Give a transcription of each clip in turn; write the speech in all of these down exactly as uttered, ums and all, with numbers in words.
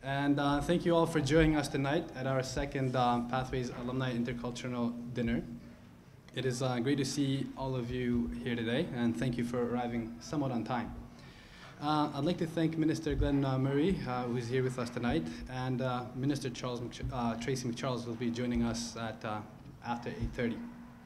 And uh, thank you all for joining us tonight at our second uh, Pathways Alumni Intercultural Dinner. It is uh, great to see all of you here today, and thank you for arriving somewhat on time. Uh, I'd like to thank Minister Glen uh, Murray, uh, who is here with us tonight, and uh, Minister Charles Mc uh, Tracy MacCharles will be joining us at uh, after eight thirty.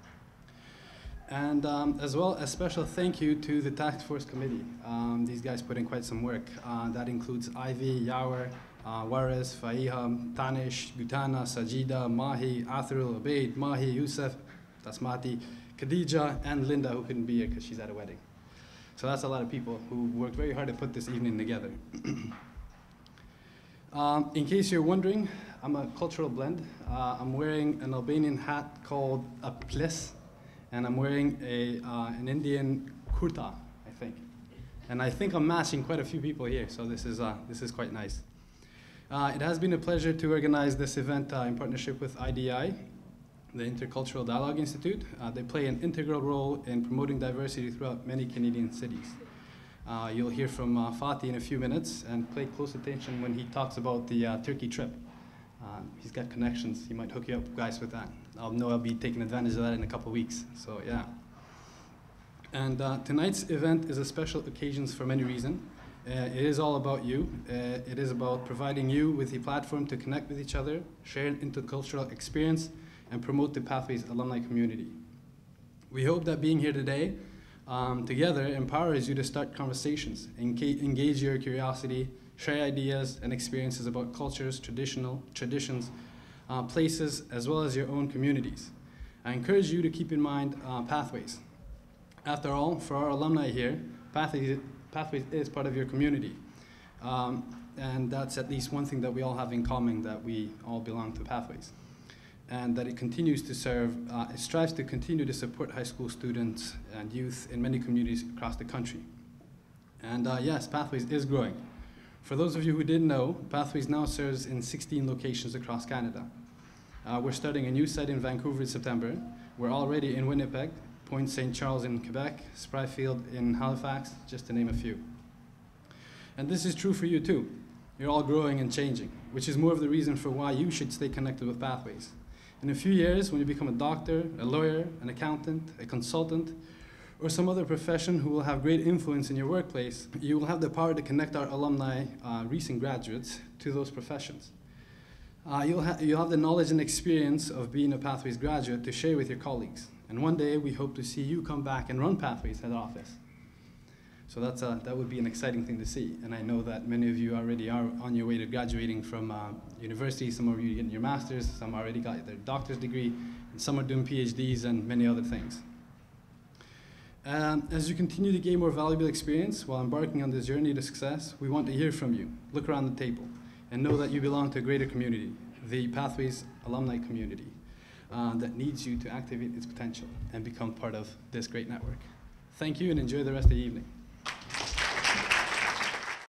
And um, as well, a special thank you to the Task Force Committee. Um, these guys put in quite some work. Uh, that includes Ivy, Yawer, uh, Waris, Faiha, Tanish, Gutana, Sajida, Mahi, Athrul, Obaid, Mahi, Youssef, Tasmati, Khadija, and Linda, who couldn't be here because she's at a wedding. So that's a lot of people who worked very hard to put this evening together. um, in case you're wondering, I'm a cultural blend. Uh, I'm wearing an Albanian hat called a plis, and I'm wearing a, uh, an Indian kurta, I think. And I think I'm matching quite a few people here, so this is, uh, this is quite nice. Uh, it has been a pleasure to organize this event uh, in partnership with I D I, the Intercultural Dialogue Institute. Uh, they play an integral role in promoting diversity throughout many Canadian cities. Uh, you'll hear from uh, Fatih in a few minutes, and pay close attention when he talks about the uh, Turkey trip. Uh, he's got connections. He might hook you up guys with that. I'll know I'll be taking advantage of that in a couple of weeks, so yeah. And uh, tonight's event is a special occasion for many reasons. Uh, it is all about you. Uh, it is about providing you with a platform to connect with each other, share an intercultural experience, and promote the Pathways alumni community. We hope that being here today um, together empowers you to start conversations, enga engage your curiosity, share ideas and experiences about cultures, traditional traditions, uh, places, as well as your own communities. I encourage you to keep in mind uh, Pathways. After all, for our alumni here, Pathways, Pathways is part of your community. Um, and that's at least one thing that we all have in common, that we all belong to Pathways. And that it continues to serve, uh, it strives to continue to support high school students and youth in many communities across the country. And uh, yes, Pathways is growing. For those of you who didn't know, Pathways now serves in sixteen locations across Canada. Uh, we're starting a new site in Vancouver in September. We're already in Winnipeg, Point Saint Charles in Quebec, Spryfield in Halifax, just to name a few. And this is true for you too. You're all growing and changing, which is more of the reason for why you should stay connected with Pathways. In a few years, when you become a doctor, a lawyer, an accountant, a consultant, or some other profession who will have great influence in your workplace, you will have the power to connect our alumni, uh, recent graduates, to those professions. Uh, you'll, ha you'll have the knowledge and experience of being a Pathways graduate to share with your colleagues. And one day, we hope to see you come back and run Pathways head office. So that's a, that would be an exciting thing to see. And I know that many of you already are on your way to graduating from uh, university. Some of you are getting your master's, some already got their doctor's degree, and some are doing PhDs and many other things. Um, as you continue to gain more valuable experience while embarking on this journey to success, we want to hear from you. Look around the table and know that you belong to a greater community, the Pathways alumni community, uh, that needs you to activate its potential and become part of this great network. Thank you and enjoy the rest of the evening.